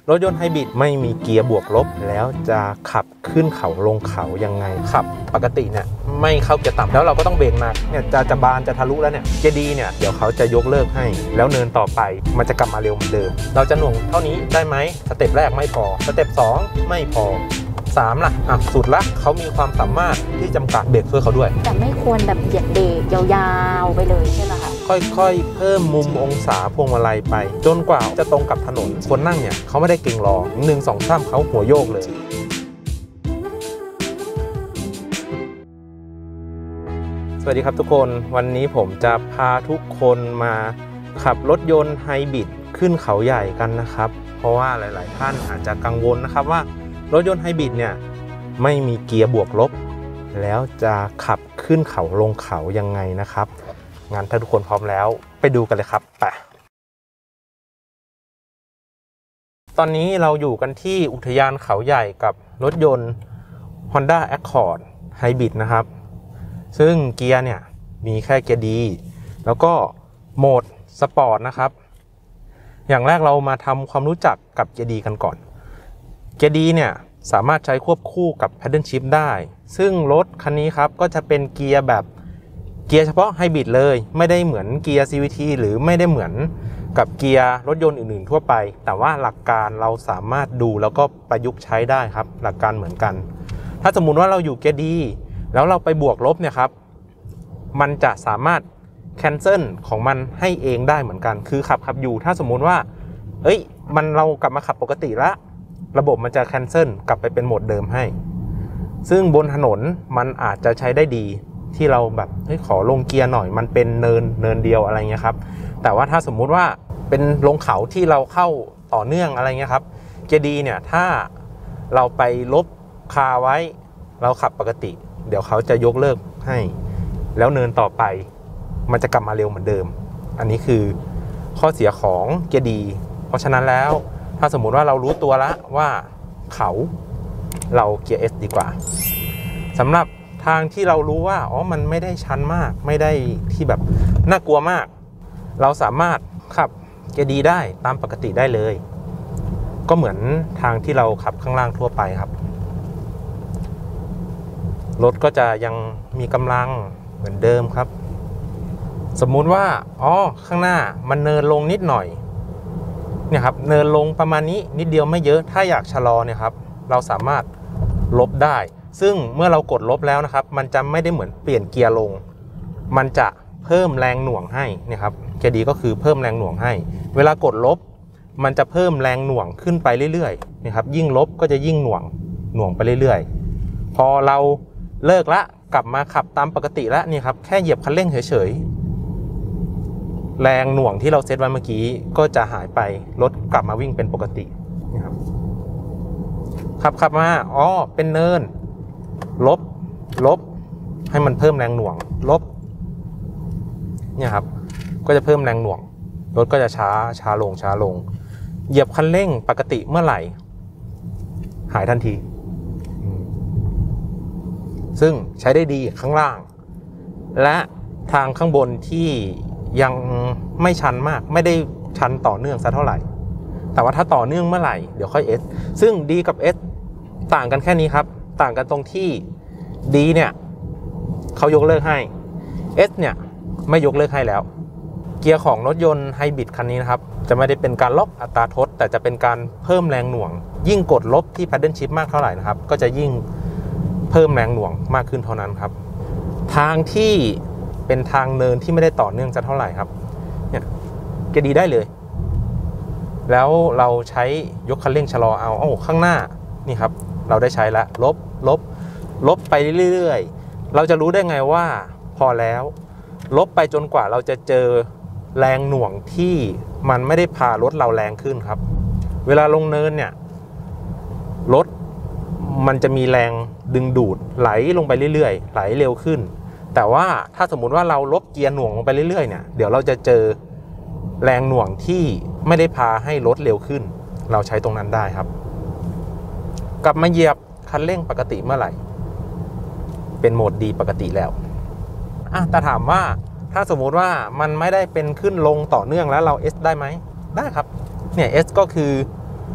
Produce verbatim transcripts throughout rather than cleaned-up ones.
รถยนต์ไฮบริดไม่มีเกียร์บวกลบแล้วจะขับขึ้นเขาลงเขายังไงขับปกติเนี่ยไม่เข้าเกียร์ต่ำแล้วเราก็ต้องเบรกหนักเนี่ยจะจะบานจะทะลุแล้วเนี่ยเกียร์ดีเนี่ยเดี๋ยวเขาจะยกเลิกให้แล้วเนินต่อไปมันจะกลับมาเร็วเหมือนเดิมเราจะหน่วงเท่านี้ได้ไหมสเต็ปแรกไม่พอสเต็ปสองไม่พอสามล่ะอ่ะสุดละเขามีความสามารถที่จำกัดเบรกช่วยเขาด้วยแต่ไม่ควรแบบเหยียดเบรกยาวๆไปเลยใช่ไหมคะค่อยๆเพิ่มมุมองศาพวงมาลัยไปจนกว่าจะตรงกับถนนคนนั่งเนี่ยเขาไม่ได้เก่งรอหนึ่งสองสามเขาหัวโยกเลยสวัสดีครับทุกคนวันนี้ผมจะพาทุกคนมาขับรถยนต์ไฮบริดขึ้นเขาใหญ่กันนะครับเพราะว่าหลายๆท่านอาจจะกังวลนะครับว่ารถยนต์ไฮบริดเนี่ยไม่มีเกียร์บวกลบแล้วจะขับขึ้นเขาลงเขายังไงนะครับงั้นถ้าทุกคนพร้อมแล้วไปดูกันเลยครับไปตอนนี้เราอยู่กันที่อุทยานเขาใหญ่กับรถยนต์ Honda Accord Hybrid นะครับซึ่งเกียร์เนี่ยมีแค่เกียร์ดีแล้วก็โหมดสปอร์ตนะครับอย่างแรกเรามาทำความรู้จักกับเกียร์ดีกันก่อนเกียร์ดีเนี่ยสามารถใช้ควบคู่กับ Paddle Shift ได้ซึ่งรถคันนี้ครับก็จะเป็นเกียร์แบบเกียร์เฉพาะไฮบริดเลยไม่ได้เหมือนเกียร์ ซี วี ที หรือไม่ได้เหมือนกับเกียร์รถยนต์อื่นๆทั่วไปแต่ว่าหลักการเราสามารถดูแล้วก็ประยุกต์ใช้ได้ครับหลักการเหมือนกันถ้าสมมุติว่าเราอยู่เกียร์ดีแล้วเราไปบวกลบเนี่ยครับมันจะสามารถแคนเซิลของมันให้เองได้เหมือนกันคือขับขับอยู่ถ้าสมมุติว่าเอ้ยมันเรากลับมาขับปกติแล้วระบบมันจะแคนเซิลกลับไปเป็นโหมดเดิมให้ซึ่งบนถนนมันอาจจะใช้ได้ดีที่เราแบบเฮ้ยขอลงเกียร์หน่อยมันเป็นเนินเนินเดียวอะไรเงี้ยครับแต่ว่าถ้าสมมุติว่าเป็นลงเขาที่เราเข้าต่อเนื่องอะไรเงี้ยครับเกียร์ดีเนี่ยถ้าเราไปลบคาไว้เราขับปกติเดี๋ยวเขาจะยกเลิกให้แล้วเนินต่อไปมันจะกลับมาเร็วเหมือนเดิมอันนี้คือข้อเสียของเกียร์ดีเพราะฉะนั้นแล้วถ้าสมมุติว่าเรารู้ตัวแล้วว่าเขาเราเกียร์ S ดีกว่าสำหรับทางที่เรารู้ว่าอ๋อมันไม่ได้ชันมากไม่ได้ที่แบบน่ากลัวมากเราสามารถขับเกียร์ดีได้ตามปกติได้เลยก็เหมือนทางที่เราขับข้างล่างทั่วไปครับรถก็จะยังมีกำลังเหมือนเดิมครับสมมุติว่าอ๋อข้างหน้ามันเนินลงนิดหน่อยเนี่ยครับเนินลงประมาณนี้นิดเดียวไม่เยอะถ้าอยากชะลอเนี่ยครับเราสามารถลบได้ซึ่งเมื่อเรากดลบแล้วนะครับมันจะไม่ได้เหมือนเปลี่ยนเกียร์ลงมันจะเพิ่มแรงหน่วงให้เนี่ยครับเกียร์ดีก็คือเพิ่มแรงหน่วงให้เวลากดลบมันจะเพิ่มแรงหน่วงขึ้นไปเรื่อยๆนะครับยิ่งลบก็จะยิ่งหน่วงหน่วงไปเรื่อยๆพอเราเลิกละกลับมาขับตามปกติแล้วนี่ครับแค่เหยียบคันเร่งเฉยๆแรงหน่วงที่เราเซตไว้เมื่อกี้ก็จะหายไปรถกลับมาวิ่งเป็นปกตินะครับขับขับมาอ๋อเป็นเนินลบลบให้มันเพิ่มแรงหน่วงลบเนี่ยครับก็จะเพิ่มแรงหน่วงรถก็จะช้าช้าลงช้าลงเหยียบคันเร่งปกติเมื่อไหร่หายทันทีซึ่งใช้ได้ดีข้างล่างและทางข้างบนที่ยังไม่ชันมากไม่ได้ชันต่อเนื่องซะเท่าไหร่แต่ว่าถ้าต่อเนื่องเมื่อไหร่เดี๋ยวค่อย S ซึ่ง D กับ S ต่างกันแค่นี้ครับต่างกันตรงที่ D เนี่ยเขายกเลิกให้ S เนี่ยไม่ยกเลิกให้แล้วเกียร์ของรถยนต์ไฮบริดคันนี้นะครับจะไม่ได้เป็นการล็อกอัตราทดแต่จะเป็นการเพิ่มแรงหน่วงยิ่งกดลบที่ Paddle Shift มากเท่าไหร่นะครับก็จะยิ่งเพิ่มแรงหน่วงมากขึ้นเท่านั้นครับทางที่เป็นทางเนินที่ไม่ได้ต่อเนื่องจะเท่าไหร่ครับเนี่ยเกียร์ดีได้เลยแล้วเราใช้ยกคันเร่งชะลอเอาโอ้ข้างหน้านี่ครับเราได้ใช้แล้วลบลบลบไปเรื่อยๆเราจะรู้ได้ไงว่าพอแล้วลบไปจนกว่าเราจะเจอแรงหน่วงที่มันไม่ได้พารถเราแรงขึ้นครับเวลาลงเนินเนี่ยรถมันจะมีแรงดึงดูดไหลลงไปเรื่อยๆไหลเร็วขึ้นแต่ว่าถ้าสมมุติว่าเราลบเกียร์หน่วงลงไปเรื่อยๆเนี่ยเดี๋ยวเราจะเจอแรงหน่วงที่ไม่ได้พาให้รถเร็วขึ้นเราใช้ตรงนั้นได้ครับกลับมาเหยียบคันเร่งปกติเมื่อไหร่เป็นโหมดดีปกติแล้วอ่ะแต่ถามว่าถ้าสมมุติว่ามันไม่ได้เป็นขึ้นลงต่อเนื่องแล้วเรา S ได้ไหมได้ครับเนี่ย S ก็คือ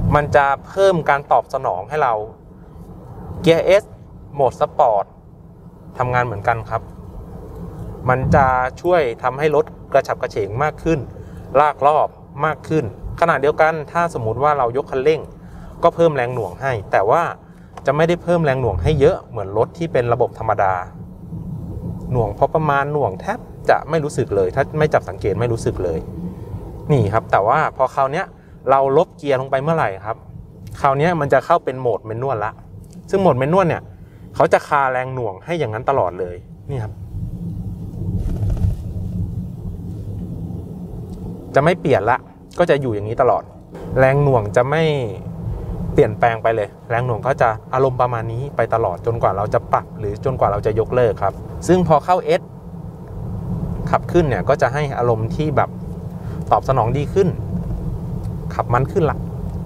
มันจะเพิ่มการตอบสนองให้เราเกียร์ S โหมดสปอร์ตทำงานเหมือนกันครับมันจะช่วยทำให้รถกระฉับกระเฉงมากขึ้นลากรอบมากขึ้นขณะเดียวกันถ้าสมมุติว่าเรายกคันเร่งก็เพิ่มแรงหน่วงให้แต่ว่าจะไม่ได้เพิ่มแรงหน่วงให้เยอะเหมือนรถที่เป็นระบบธรรมดาหน่วงพอประมาณหน่วงแทบจะไม่รู้สึกเลยถ้าไม่จับสังเกตไม่รู้สึกเลยนี่ครับแต่ว่าพอคราวนี้เราลบเกียร์ลงไปเมื่อไหร่ครับคราวนี้มันจะเข้าเป็นโหมดแมนนวลละซึ่งโหมดแมนนวลเนี่ยเขาจะคาแรงหน่วงให้อย่างนั้นตลอดเลยนี่ครับจะไม่เปลี่ยนละก็จะอยู่อย่างนี้ตลอดแรงหน่วงจะไม่เปลี่ยนแปลงไปเลยแรงหน่วงก็จะอารมณ์ประมาณนี้ไปตลอดจนกว่าเราจะปรับหรือจนกว่าเราจะยกเลิกครับซึ่งพอเข้า S ขับขึ้นเนี่ยก็จะให้อารมณ์ที่แบบตอบสนองดีขึ้นขับมันขึ้นละ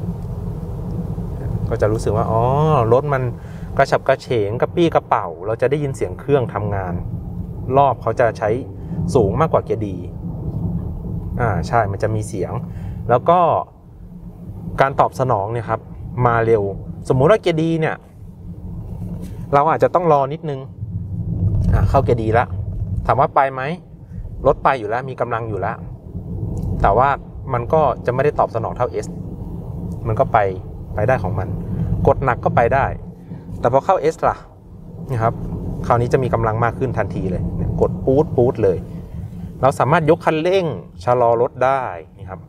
ก็จะรู้สึกว่าอ๋อรถมันกระฉับกระเฉงกระปี้กระเป๋าเราจะได้ยินเสียงเครื่องทำงานรอบเขาจะใช้สูงมากกว่าเกียร์ดีอ่าใช่มันจะมีเสียงแล้วก็การตอบสนองเนี่ยครับมาเร็วสมมุติว่าเกียร์ดีเนี่ยเราอาจจะต้องรอนิดนึงอ่าเข้าเกียร์ดีแล้วถามว่าไปไหมรถไปอยู่แล้วมีกำลังอยู่แล้วแต่ว่ามันก็จะไม่ได้ตอบสนองเท่า S มันก็ไปไปได้ของมันกดหนักก็ไปได้แต่พอเข้า S ล่ะนะครับคราวนี้จะมีกำลังมากขึ้นทันทีเลยกดปู๊ดปู๊ดเลยเราสามารถยกคันเร่งชะลอรถได้นี่ครับ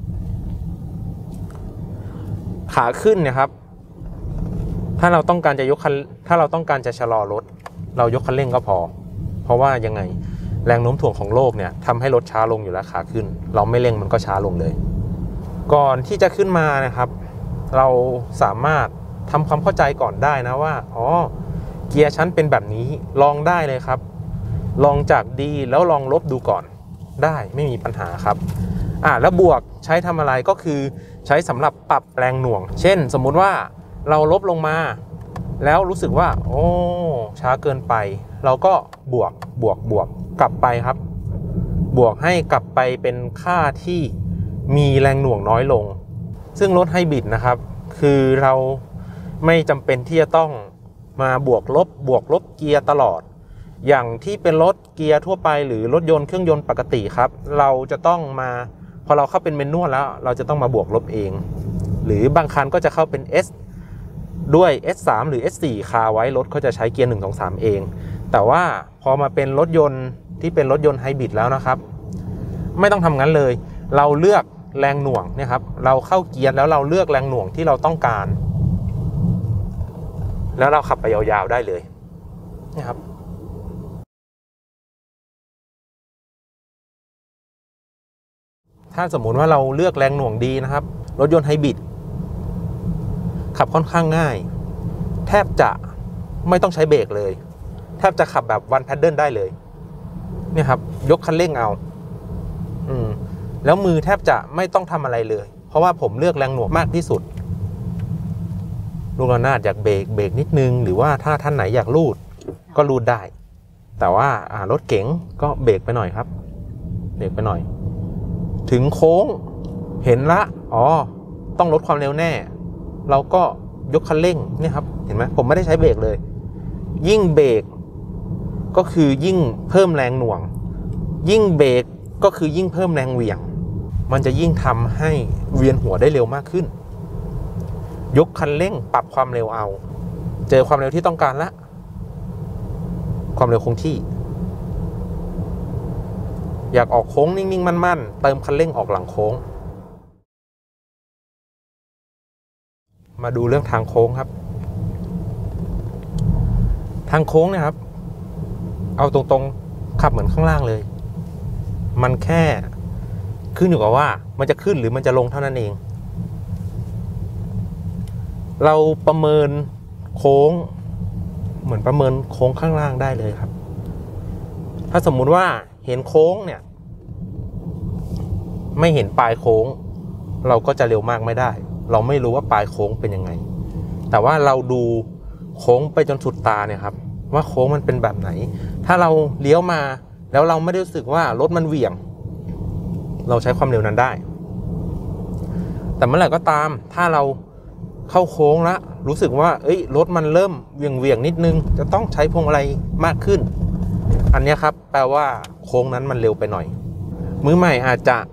ขาขึ้นเนี่ยครับถ้าเราต้องการจะยกคันถ้าเราต้องการจะชะลอรถเรายกคันเร่งก็พอเพราะว่ายังไงแรงโน้มถ่วงของโลกเนี่ยทำให้รถช้าลงอยู่แล้วขาขึ้นเราไม่เร่งมันก็ช้าลงเลยก่อนที่จะขึ้นมานะครับเราสามารถทำความเข้าใจก่อนได้นะว่าอ๋อเกียร์ชั้นเป็นแบบนี้ลองได้เลยครับลองจากดีแล้วลองลบดูก่อนได้ไม่มีปัญหาครับอ่าแล้วบวกใช้ทำอะไรก็คือใช้สำหรับปรับแรงหน่วงเช่นสมมุติว่าเราลบลงมาแล้วรู้สึกว่าโอ้ช้าเกินไปเราก็บวกบวกบวกกลับไปครับบวกให้กลับไปเป็นค่าที่มีแรงหน่วงน้อยลงซึ่งรถไฮบริดนะครับคือเราไม่จำเป็นที่จะต้องมาบวกลบบวกลบเกียร์ตลอดอย่างที่เป็นรถเกียร์ทั่วไปหรือรถยนต์เครื่องยนต์ปกติครับเราจะต้องมาพอเราเข้าเป็นแมนนวลแล้วเราจะต้องมาบวกลบเองหรือบางคันก็จะเข้าเป็น S ด้วย เอส สาม หรือ เอส สี่ คาไว้รถเขาจะใช้เกียร์หนึ่ง สอง สามเองแต่ว่าพอมาเป็นรถยนต์ที่เป็นรถยนต์ไฮบริดแล้วนะครับไม่ต้องทำงั้นเลยเราเลือกแรงหน่วงเนี่ยครับเราเข้าเกียร์แล้วเราเลือกแรงหน่วงที่เราต้องการแล้วเราขับไปยาวๆได้เลยนะครับถ้าสมมุติว่าเราเลือกแรงหน่วงดีนะครับรถยนต์ไฮบริดขับค่อนข้างง่ายแทบจะไม่ต้องใช้เบรกเลยแทบจะขับแบบวันแพดเดิลได้เลยเนี่ยครับยกคันเร่งเอาอืมแล้วมือแทบจะไม่ต้องทำอะไรเลยเพราะว่าผมเลือกแรงหน่วงมากที่สุดลูกระนาดอยากเบรกเบรกนิดนึงหรือว่าถ้าท่านไหนอยากลูดก็ลูดได้แต่ว่าอ่ารถเก๋งก็เบรกไปหน่อยครับเบรกไปหน่อยถึงโค้งเห็นละอ๋อต้องลดความเร็วแน่เราก็ยกคันเร่งเนี่ยครับเห็นไหมผมไม่ได้ใช้เบรกเลยยิ่งเบรกก็คือยิ่งเพิ่มแรงหน่วงยิ่งเบรกก็คือยิ่งเพิ่มแรงเหวี่ยงมันจะยิ่งทำให้เวียนหัวได้เร็วมากขึ้นยกคันเร่งปรับความเร็วเอาเจอความเร็วที่ต้องการละความเร็วคงที่อยากออกโค้งนิ่งๆมั่นๆเติมคันเร่งออกหลังโค้งมาดูเรื่องทางโค้งครับทางโค้งเนี่ยครับเอาตรงๆขับเหมือนข้างล่างเลยมันแค่ขึ้นอยู่กับว่ามันจะขึ้นหรือมันจะลงเท่านั้นเองเราประเมินโค้งเหมือนประเมินโค้งข้างล่างได้เลยครับถ้าสมมุติว่าเห็นโค้งเนี่ยไม่เห็นปลายโค้งเราก็จะเร็วมากไม่ได้เราไม่รู้ว่าปลายโค้งเป็นยังไงแต่ว่าเราดูโค้งไปจนสุดตาเนี่ยครับว่าโค้งมันเป็นแบบไหนถ้าเราเลี้ยวมาแล้วเราไม่ได้รู้สึกว่ารถมันเหวี่ยงเราใช้ความเร็วนั้นได้แแต่เมื่อไหร่ก็ตามถ้าเราเข้าโค้งแล้วรู้สึกว่าเอ้ยรถมันเริ่มเวียงเวียงนิดนึงจะต้องใช้พวงมาลัยมากขึ้นอันนี้ครับแปลว่าโค้งนั้นมันเร็วไปหน่อยมือใหม่อาจจะ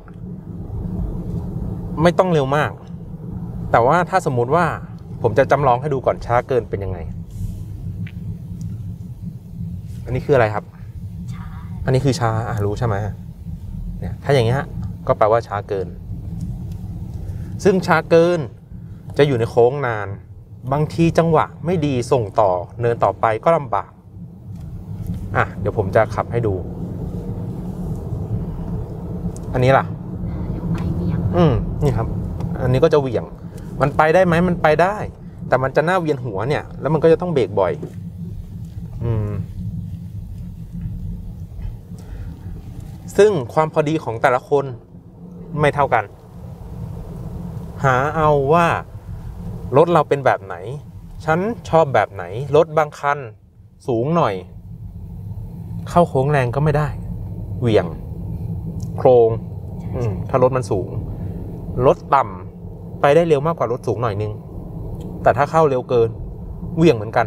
ไม่ต้องเร็วมากแต่ว่าถ้าสมมุติว่าผมจะจำลองให้ดูก่อนช้าเกินเป็นยังไงอันนี้คืออะไรครับช้าอันนี้คือช้าอ่ะรู้ใช่ไหมเนี่ยถ้าอย่างเงี้ยก็แปลว่าช้าเกินซึ่งช้าเกินจะอยู่ในโค้งนานบางทีจังหวะไม่ดีส่งต่อเนินต่อไปก็ลำบากอ่ะเดี๋ยวผมจะขับให้ดูอันนี้ล่ะอืมนี่ครับอันนี้ก็จะเหวี่ยงมันไปได้ไหมมันไปได้แต่มันจะหน้าเวียนหัวเนี่ยแล้วมันก็จะต้องเบรกบ่อยอืมซึ่งความพอดีของแต่ละคนไม่เท่ากันหาเอาว่ารถเราเป็นแบบไหนฉันชอบแบบไหนรถบางคันสูงหน่อยเข้าโค้งแรงก็ไม่ได้เหวี่ยงโครงอืมถ้ารถมันสูงรถต่ำไปได้เร็วมากกว่ารถสูงหน่อยนึงแต่ถ้าเข้าเร็วเกินเหวี่ยงเหมือนกัน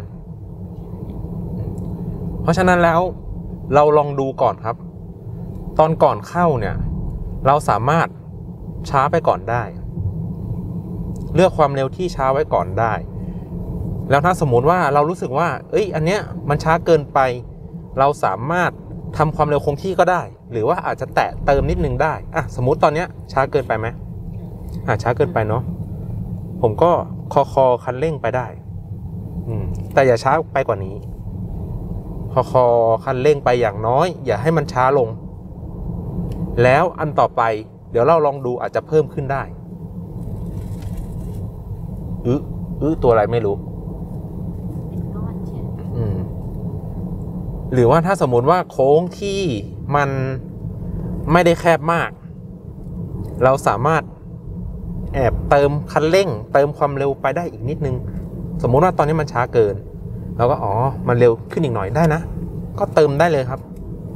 เพราะฉะนั้นแล้วเราลองดูก่อนครับตอนก่อนเข้าเนี่ยเราสามารถช้าไปก่อนได้เลือกความเร็วที่ช้าไว้ก่อนได้แล้วถ้าสมมติว่าเรารู้สึกว่าเอ้ยอันเนี้ยมันช้าเกินไปเราสามารถทำความเร็วคงที่ก็ได้หรือว่าอาจจะแตะเติมนิดนึงได้อ่ะสมมุติตอนเนี้ยช้าเกินไปไหมอ่ะช้าเกินไปเนาะผมก็คอคอคันเร่งไปได้อืมแต่อย่าช้าไปกว่านี้คอคอคันเร่งไปอย่างน้อยอย่าให้มันช้าลงแล้วอันต่อไปเดี๋ยวเราลองดูอาจจะเพิ่มขึ้นได้อื้ออื้อตัวอะไรไม่รู้อืมหรือว่าถ้าสมมติว่าโค้งที่มันไม่ได้แคบมากเราสามารถแอบเติมคันเร่งเติมความเร็วไปได้อีกนิดนึงสมมุติว่าตอนนี้มันช้าเกินเราก็อ๋อมันเร็วขึ้นอีกหน่อยได้นะก็เติมได้เลยครับ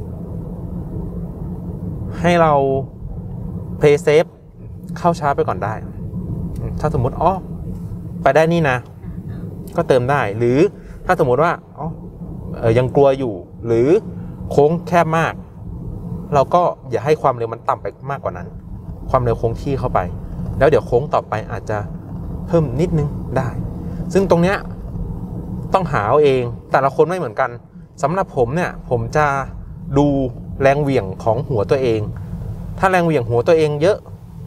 ให้เราเพลย์เซฟเข้าช้าไปก่อนได้ถ้าสมมติอ๋อไปได้นี่นะก็เติมได้หรือถ้าสมมติว่าอ๋อเออยังกลัวอยู่หรือโค้งแคบมากเราก็อย่าให้ความเร็วมันต่ำไปมากกว่านั้นความเร็วคงที่เข้าไปแล้วเดี๋ยวโค้งต่อไปอาจจะเพิ่มนิดนึงได้ซึ่งตรงเนี้ยต้องหาเอาเองแต่ละคนไม่เหมือนกันสำหรับผมเนี่ยผมจะดูแรงเหวี่ยงของหัวตัวเองถ้าแรงเหวี่ยงหัวตัวเองเยอะ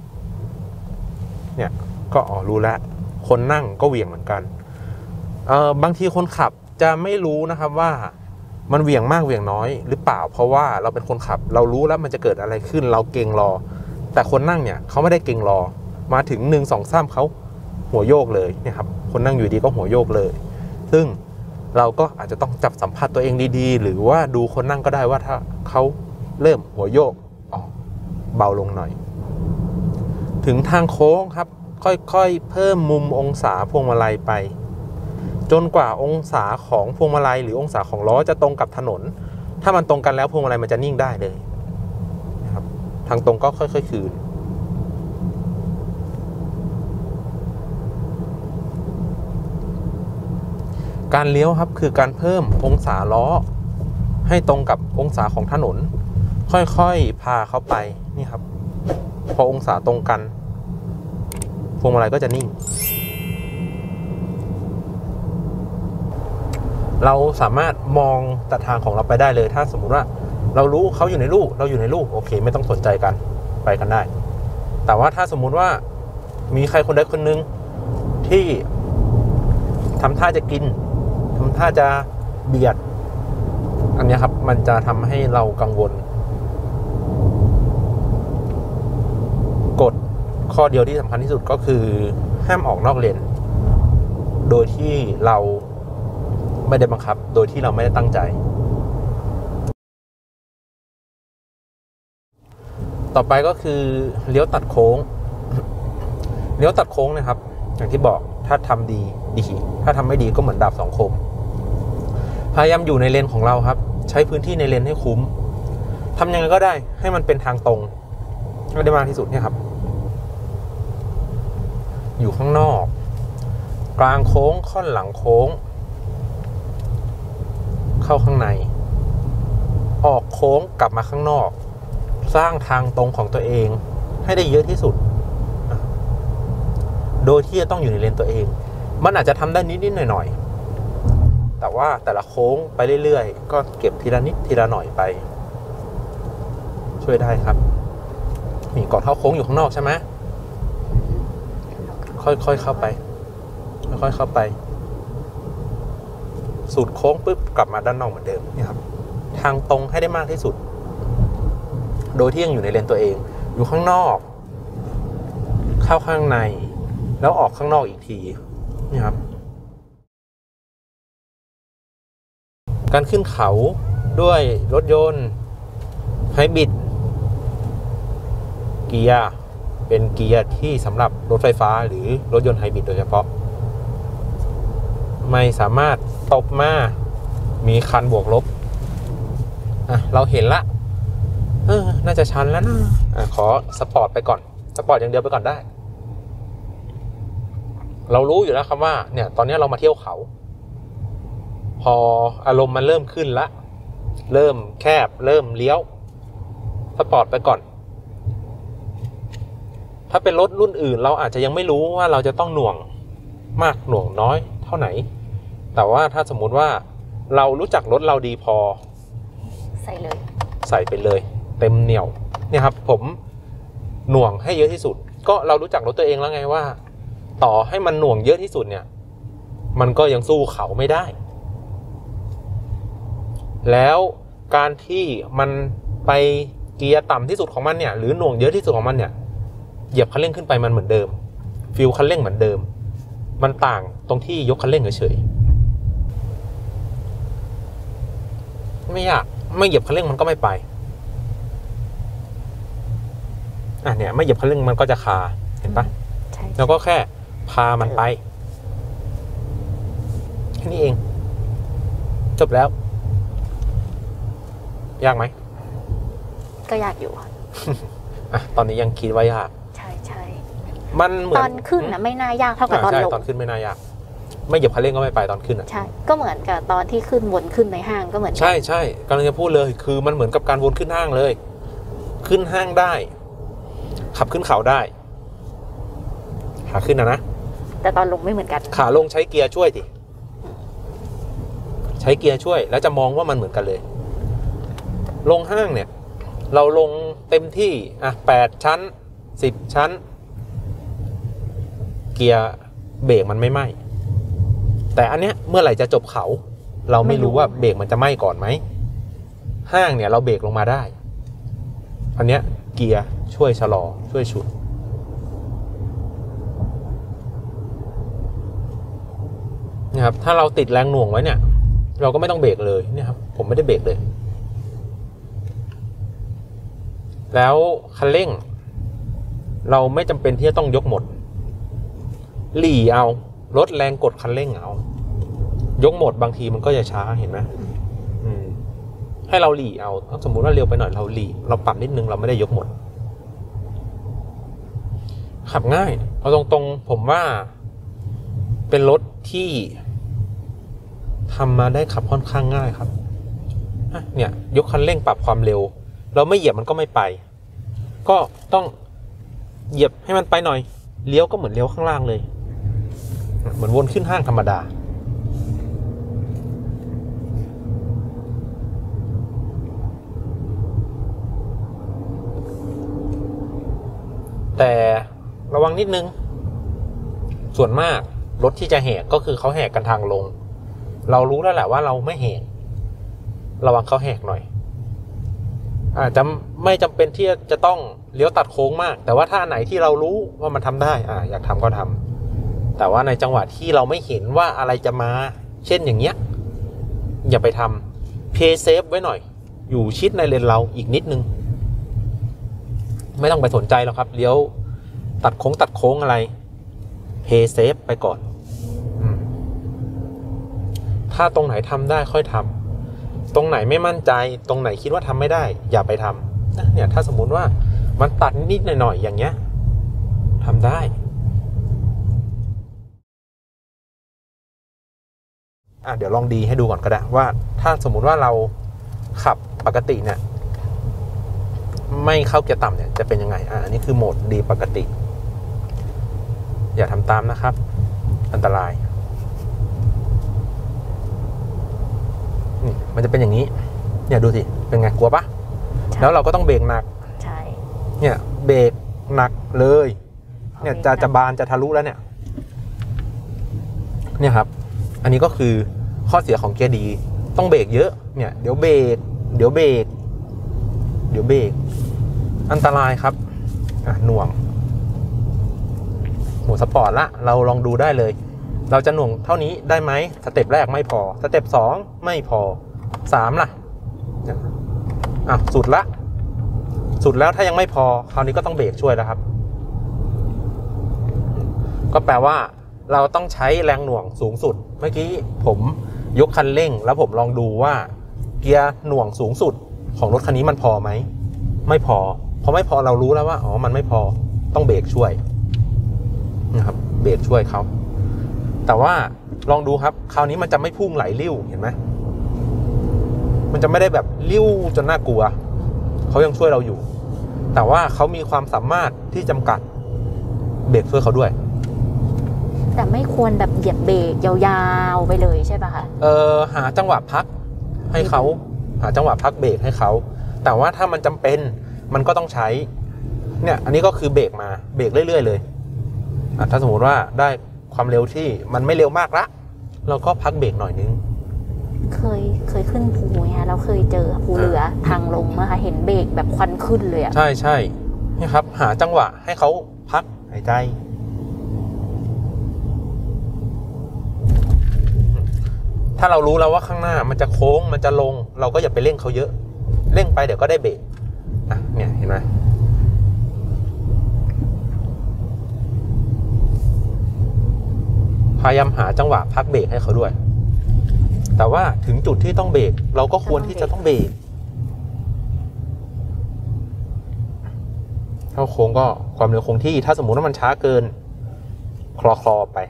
เนี่ยก็อ๋อรู้แล้วคนนั่งก็เหวี่ยงเหมือนกันเอ่อบางทีคนขับจะไม่รู้นะครับว่ามันเหวี่ยงมากเหวี่ยงน้อยหรือเปล่าเพราะว่าเราเป็นคนขับเรารู้แล้วมันจะเกิดอะไรขึ้นเราเกรงรอแต่คนนั่งเนี่ยเขาไม่ได้เกรงรอมาถึงหนึ่งสองสามเขาหัวโยกเลยเนี่ยครับคนนั่งอยู่ดีก็หัวโยกเลยซึ่งเราก็อาจจะต้องจับสัมผัสตัวเองดีๆหรือว่าดูคนนั่งก็ได้ว่าถ้าเขาเริ่มหัวโยกอ๋อเบาลงหน่อยถึงทางโค้งครับค่อยๆเพิ่มมุมองศาพวงมาลัยไปจนกว่าองศาของพวงมาลัยหรือองศาของล้อจะตรงกับถนนถ้ามันตรงกันแล้วพวงมาลัยมันจะนิ่งได้เลยนะครับทางตรงก็ค่อยๆคืนการเลี้ยวครับคือการเพิ่มองศาล้อให้ตรงกับองศาของถนนค่อยๆพาเขาไปนี่ครับพอองศาตรงกันพวงมาลัยก็จะนิ่งเราสามารถมองแต่ทางของเราไปได้เลยถ้าสมมุติว่าเรารู้เขาอยู่ในลู่เราอยู่ในลู่โอเคไม่ต้องสนใจกันไปกันได้แต่ว่าถ้าสมมุติว่ามีใครคนใดคนหนึ่งที่ทำท่าจะกินทำท่าจะเบียดอันนี้ครับมันจะทำให้เรากังวลกฎข้อเดียวที่สำคัญที่สุดก็คือห้ามออกนอกเลนโดยที่เราไม่ได้บังคับโดยที่เราไม่ได้ตั้งใจต่อไปก็คือเลี้ยวตัดโค้งเลี้ยวตัดโค้งนะครับอย่างที่บอกถ้าทำดีดีถ้าทำไม่ดีก็เหมือนดาบสองคมพยายามอยู่ในเลนของเราครับใช้พื้นที่ในเลนให้คุ้มทำยังไงก็ได้ให้มันเป็นทางตรงให้ได้มากที่สุดเนี่ยครับอยู่ข้างนอกกลางโค้งค่อนหลังโค้งเข้าข้างในออกโค้งกลับมาข้างนอกสร้างทางตรงของตัวเองให้ได้เยอะที่สุดโดยที่จะต้องอยู่ในเลนตัวเองมันอาจจะทำได้นิดๆหน่อยๆแต่ว่าแต่ละโค้งไปเรื่อยๆก็เก็บทีละนิดทีละหน่อยไปช่วยได้ครับมีก่อนเข้าโค้งอยู่ข้างนอกใช่ไหมค่อยๆเข้าไปค่อยๆเข้าไปสุดโค้งปุ๊บกลับมาด้านนอกเหมือนเดิมนี่ครับทางตรงให้ได้มากที่สุดโดยที่ยังอยู่ในเลนตัวเองอยู่ข้างนอกเข้าข้างในแล้วออกข้างนอกอีกทีนี่ครับการขึ้นเขาด้วยรถยนต์ไฮบริดเกียร์เป็นเกียร์ที่สำหรับรถไฟฟ้าหรือรถยนต์ไฮบริดโดยเฉพาะไม่สามารถตบมามีคันบวกลบอ่ะเราเห็นละเออน่าจะชันแล้วนะอ่ะขอสปอร์ตไปก่อนสปอร์ตอย่างเดียวไปก่อนได้เรารู้อยู่แล้วครับว่าเนี่ยตอนนี้เรามาเที่ยวเขาพออารมณ์มันเริ่มขึ้นละเริ่มแคบเริ่มเลี้ยวสปอร์ตไปก่อนถ้าเป็นรถรุ่นอื่นเราอาจจะยังไม่รู้ว่าเราจะต้องหน่วงมากหน่วงน้อยเท่าไหนแต่ว่าถ้าสมมุติว่าเรารู้จักรถเราดีพอใส่เลยใส่ไปเลยเต็มเหนี่ยวเนี่ยครับผมหน่วงให้เยอะที่สุดก็เรารู้จักรถตัวเองแล้วไงว่าต่อให้มันหน่วงเยอะที่สุดเนี่ยมันก็ยังสู้เขาไม่ได้แล้วการที่มันไปเกียร์ต่ำที่สุดของมันเนี่ยหรือหน่วงเยอะที่สุดของมันเนี่ยเหยียบคันเร่งขึ้นไปมันเหมือนเดิมฟิลคันเร่งเหมือนเดิมมันต่างตรงที่ยกคันเร่งเฉยๆไม่ยากไม่เหยียบคันเร่งมันก็ไม่ไปอ่ะเนี่ยไม่เหยียบคันเร่งมันก็จะคาเห็นปะแล้วก็แค่พามันไปแค่นี้เองจบแล้วยากไหมก็ยากอยู่อ่ะตอนนี้ยังคิดว่ายากใช่ใช่มันเหมือนตอนขึ้นนะไม่น่ายากเท่ากับตอนลงตอนขึ้นไม่น่ายากไม่เหยียบคันเร่งก็ไม่ไปตอนขึ้นอ่ะใช่ก็เหมือนกับตอนที่ขึ้นวนขึ้นในห้างก็เหมือนใช่ใช่กำลังจะพูดเลยคือมันเหมือนกับการวนขึ้นห้างเลยขึ้นห้างได้ขับขึ้นเขาได้ขาขึ้นนะนะแต่ตอนลงไม่เหมือนกันขาลงใช้เกียร์ช่วยสิใช้เกียร์ช่วยแล้วจะมองว่ามันเหมือนกันเลยลงห้างเนี่ยเราลงเต็มที่อ่ะแปดชั้นสิบชั้นเกียร์เบรกมันไม่ไหม้แต่อันเนี้ยเมื่อไหร่จะจบเขาเราไม่รู้ว่าเบรกมันจะไหม้ก่อนไหมห้างเนี่ยเราเบรกลงมาได้อันเนี้ยเกียร์ช่วยชะลอช่วยฉุดนะครับถ้าเราติดแรงหน่วงไว้เนี่ยเราก็ไม่ต้องเบรกเลยเนี่ยครับผมไม่ได้เบรกเลยแล้วคันเร่งเราไม่จำเป็นที่จะต้องยกหมดหลีเอาลดแรงกดคันเร่งเอายกหมดบางทีมันก็จะช้าเห็นไหมอืมให้เราหลีเอาถ้าสมมุติว่าเร็วไปหน่อยเราหลีเราปรับนิดนึงเราไม่ได้ยกหมดขับง่ายเอาตรงๆผมว่าเป็นรถที่ทำมาได้ขับค่อนข้างง่ายครับเนี่ยยกคันเร่งปรับความเร็วเราไม่เหยียบมันก็ไม่ไปก็ต้องเหยียบให้มันไปหน่อยเลี้ยวก็เหมือนเลี้ยวข้างล่างเลยเหมือนวนขึ้นห้างธรรมดาแต่ระวังนิดนึงส่วนมากรถที่จะแหกก็คือเขาแหกกันทางลงเรารู้แล้วแหละว่าเราไม่แหกระวังเขาแหกหน่อยอาจจะไม่จำเป็นที่จะต้องเลี้ยวตัดโค้งมากแต่ว่าถ้าอันไหนที่เรารู้ว่ามันทำได้อ่าอยากทำก็ทำแต่ว่าในจังหวะที่เราไม่เห็นว่าอะไรจะมาเช่นอย่างเงี้ยอย่าไปทำเพย์เซฟไว้หน่อยอยู่ชิดในเลนเราอีกนิดนึงไม่ต้องไปสนใจหรอกครับเลี้ยวตัดโค้งตัดโค้งอะไรเพย์เซฟไปก่อนถ้าตรงไหนทำได้ค่อยทำตรงไหนไม่มั่นใจตรงไหนคิดว่าทำไม่ได้อย่าไปทำนะเนี่ยถ้าสมมุติว่ามันตัดนิดหน่อยๆอย่างเงี้ยทำได้อ่ะเดี๋ยวลองดีให้ดูก่อนก็ได้ว่าถ้าสมมุติว่าเราขับปกติเนี่ยไม่เข้าเกียร์ต่ำเนี่ยจะเป็นยังไงอ่ะอันนี้คือโหมดดีปกติอย่าทำตามนะครับอันตรายนี่มันจะเป็นอย่างนี้เนี่ยดูสิเป็นไงกลัวปะแล้วเราก็ต้องเบรกหนักใช่เนี่ยเบรกหนักเลยเนี่ยจะจะบานจะทะลุแล้วเนี่ยเนี่ยครับอันนี้ก็คือข้อเสียของเกียร์ดีต้องเบรกเยอะเนี่ยเดี๋ยวเบรกเดี๋ยวเบรกเดี๋ยวเบรกอันตรายครับอ่ะหน่วงโหสปอร์ตละเราลองดูได้เลยเราจะหน่วงเท่านี้ได้ไหมสเต็ปแรกไม่พอสเต็ปสองไม่พอสามล่ะอ่ะสุดละสุดแล้วถ้ายังไม่พอคราวนี้ก็ต้องเบรกช่วยแล้วครับก็แปลว่าเราต้องใช้แรงหน่วงสูงสุดเมื่อกี้ผมยกคันเร่งแล้วผมลองดูว่าเกียร์หน่วงสูงสุดของรถคันนี้มันพอไหมไม่พอพอไม่พอเรารู้แล้วว่าอ๋อมันไม่พอต้องเบรกช่วยนะครับเบรกช่วยเขาแต่ว่าลองดูครับคราวนี้มันจะไม่พุ่งไหลริ้วเห็นไหมมันจะไม่ได้แบบริ้วจนน่ากลัวเขายังช่วยเราอยู่แต่ว่าเขามีความสามารถที่จำกัดเบรกช่วยเขาด้วยแต่ไม่ควรแบบเหยียบเบรกยาวๆไปเลยใช่ป่ะคะเออหาจังหวะพักให้เขาหาจังหวะพักเบรกให้เขาแต่ว่าถ้ามันจำเป็นมันก็ต้องใช้เนี่ยอันนี้ก็คือเบรกมาเบรกเรื่อยๆเลยอ่ะถ้าสมมติว่าได้ความเร็วที่มันไม่เร็วมากละเราก็พักเบรกหน่อยนึงเคยเคยขึ้นภูไงคะเราเคยเจอภูเรือทางลงนะคะเห็นเบรกแบบควันขึ้นเลยอ่ะใช่ใช่นี่ครับหาจังหวะให้เขาพักหายใจถ้าเรารู้แล้วว่าข้างหน้ามันจะโค้งมันจะลงเราก็อย่าไปเร่งเขาเยอะเร่งไปเดี๋ยวก็ได้เบรกอ่ะเนี่ยเห็นไหมพยายามหาจังหวะพักเบรกให้เขาด้วยแต่ว่าถึงจุดที่ต้องเบรกเราก็ควรที่จะต้องเบรกเข้าโค้งก็ความเร็วคงที่ถ้าสมมุติว่ามันช้าเกินคลอคลอไป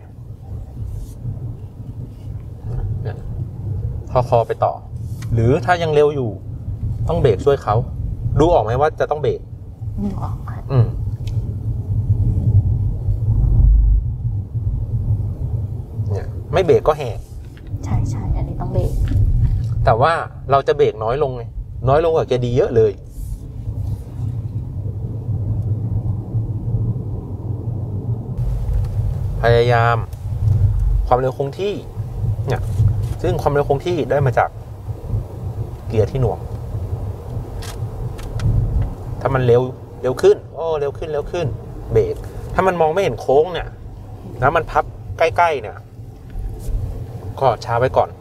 คลอคลอไปต่อหรือถ้ายังเร็วอยู่ต้องเบรกช่วยเขาดูออกไหมว่าจะต้องเบรกออกค่ะอืมเนี่ยไม่เบรกก็แหกใช่ใช่อันนี้ต้องเบรกแต่ว่าเราจะเบรกน้อยลงไงน้อยลงกว่าแกดีเยอะเลยพยายามความเร็วคงที่เนี่ยซึ่งความเร็วคงที่ได้มาจากเกียร์ที่หน่วงถ้ามันเร็วเร็วขึ้นโอ้เร็วขึ้นเร็วขึ้นเบรกถ้ามันมองไม่เห็นโค้งเนี่ยแล้วมันพับใกล้ๆเนี่ยก็ช้าไว้ก่อน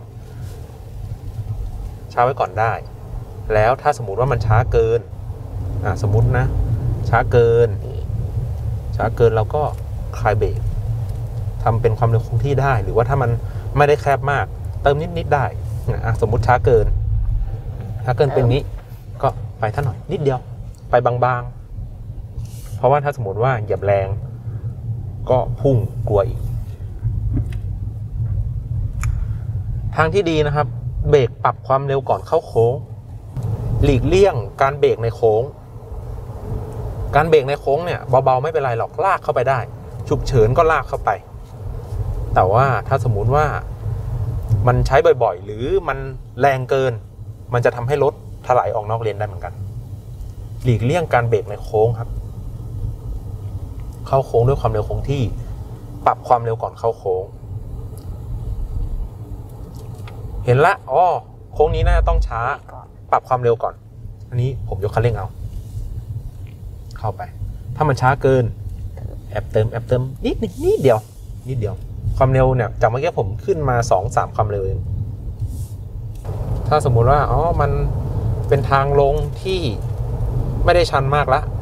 ช้าไว้ก่อนได้แล้วถ้าสมมุติว่ามันช้าเกินอ่ะสมมุตินะช้าเกินช้าเกินเราก็คลายเบรกทำเป็นความเร็วคงที่ได้หรือว่าถ้ามันไม่ได้แคบมากเติมนิดๆได้อ่ะสมมุติช้าเกินช้าเกินเป็นนี้ก็ไปท่าหน่อยนิดเดียวไปบางๆเพราะว่าถ้าสมมติว่าเหยียบแรงก็พุ่งกลัวอีกทางที่ดีนะครับเบรกปรับความเร็วก่อนเข้าโค้งหลีกเลี่ยงการเบรกในโค้งการเบรกในโค้งเนี่ยเบาๆไม่เป็นไรหรอกลากเข้าไปได้ฉุกเฉินก็ลากเข้าไปแต่ว่าถ้าสมมุติว่ามันใช้บ่อยๆหรือมันแรงเกินมันจะทำให้รถถลายออกนอกเลนได้เหมือนกันหลีกเลี่ยงการเบรกในโค้งครับเข้าโค้งด้วยความเร็วคงที่ปรับความเร็วก่อนเข้าโค้งเห็นละอ๋อโค้งนี้น่าจะต้องช้าปรับความเร็วก่อนอันนี้ผมยกคันเร่งเอาเข้าไปถ้ามันช้าเกินแอบเติมแอบเติมนิดนิดนิดเดียวนิดเดียวความเร็วเนี่ยจากเมื่อกี้ผมขึ้นมา สองถึงสาม ความเร็วเองถ้าสมมุติว่าอ๋อมันเป็นทางลงที่ไม่ได้ชันมากละ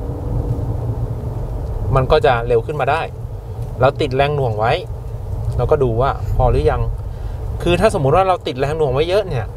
มันก็จะเร็วขึ้นมาได้แล้วติดแรงหน่วงไว้เราก็ดูว่าพอหรือยังคือถ้าสมมุติว่าเราติดแรงหน่วงไว้เยอะเนี่ย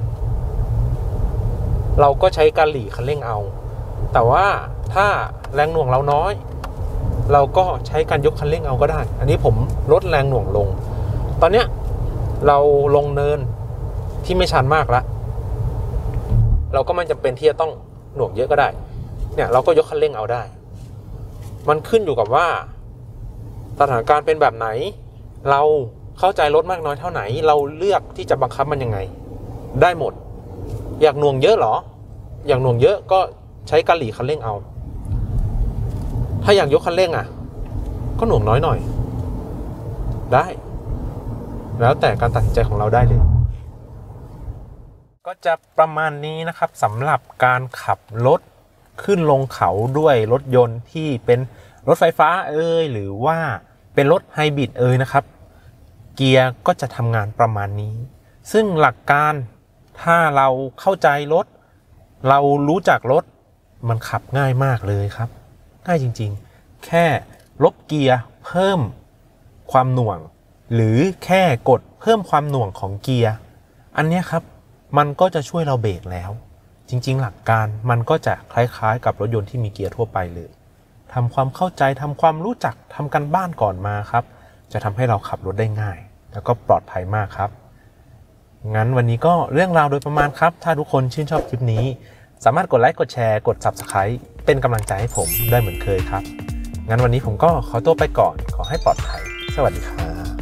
เราก็ใช้การหลีคันเร่งเอาแต่ว่าถ้าแรงหน่วงเราน้อยเราก็ใช้การยกคันเร่งเอาก็ได้อันนี้ผมลดแรงหน่วงลงตอนเนี้ยเราลงเนินที่ไม่ชันมากแล้วเราก็ไม่จำเป็นที่จะต้องหน่วงเยอะก็ได้เนี่ยเราก็ยกคันเร่งเอาได้มันขึ้นอยู่กับว่าสถานการณ์เป็นแบบไหนเราเข้าใจรถมากน้อยเท่าไหนเราเลือกที่จะบังคับมันยังไงได้หมดอยากหน่วงเยอะหรออยากหน่วงเยอะก็ใช้การหลีคันเร่งเอาถ้าอยากยกคันเร่งอ่ะก็หน่วงน้อยหน่อยได้แล้วแต่การตัดสินใจของเราได้เลยก็จะประมาณนี้นะครับสำหรับการขับรถขึ้นลงเขาด้วยรถยนต์ที่เป็นรถไฟฟ้าเอ่ยหรือว่าเป็นรถไฮบริดเอ่ยนะครับเกียร์ก็จะทำงานประมาณนี้ซึ่งหลักการถ้าเราเข้าใจรถเรารู้จักรถมันขับง่ายมากเลยครับง่ายจริงๆแค่ลบเกียร์เพิ่มความหน่วงหรือแค่กดเพิ่มความหน่วงของเกียร์อันนี้ครับมันก็จะช่วยเราเบรกแล้วจริงๆหลักการมันก็จะคล้ายๆกับรถยนต์ที่มีเกียร์ทั่วไปเลยทำความเข้าใจทำความรู้จักทำกันบ้านก่อนมาครับจะทำให้เราขับรถได้ง่ายแล้วก็ปลอดภัยมากครับงั้นวันนี้ก็เรื่องราวโดยประมาณครับถ้าทุกคนชื่นชอบคลิปนี้สามารถกดไลค์กดแชร์กด ซับสไครบ์ เป็นกำลังใจให้ผมได้เหมือนเคยครับงั้นวันนี้ผมก็ขอตัวไปก่อนขอให้ปลอดภัยสวัสดีครับ